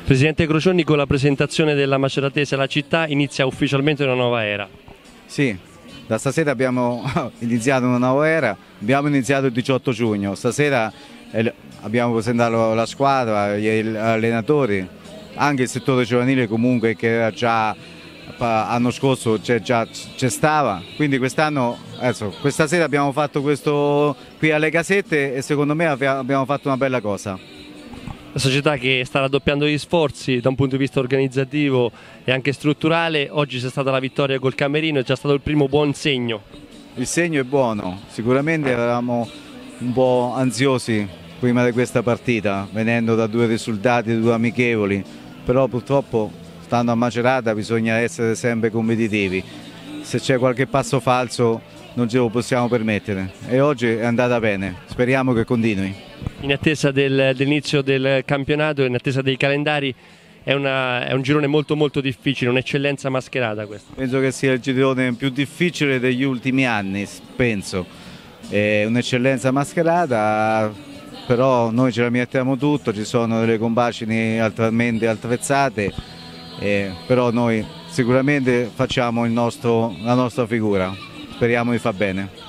Presidente Crocioni, con la presentazione della Maceratese alla città inizia ufficialmente una nuova era. Sì, da stasera abbiamo iniziato una nuova era, abbiamo iniziato il 18 giugno, stasera abbiamo presentato la squadra, gli allenatori, anche il settore giovanile comunque che era già l'anno scorso c'è stava, quindi quest'anno, questa sera abbiamo fatto questo qui alle Casette e secondo me abbiamo fatto una bella cosa. La società che sta raddoppiando gli sforzi da un punto di vista organizzativo e anche strutturale, oggi c'è stata la vittoria col Camerino, è già stato il primo buon segno. Il segno è buono, sicuramente eravamo un po' ansiosi prima di questa partita, venendo da due risultati, due amichevoli, però purtroppo stando a Macerata bisogna essere sempre competitivi, se c'è qualche passo falso non ce lo possiamo permettere e oggi è andata bene, speriamo che continui. In attesa dell'inizio del campionato, in attesa dei calendari, è un girone molto difficile, un'eccellenza mascherata questa. Penso che sia il girone più difficile degli ultimi anni, penso. È un'eccellenza mascherata, però noi ce la mettiamo tutto, ci sono delle compagini altamente attrezzate, però noi sicuramente facciamo la nostra figura, speriamo di far bene.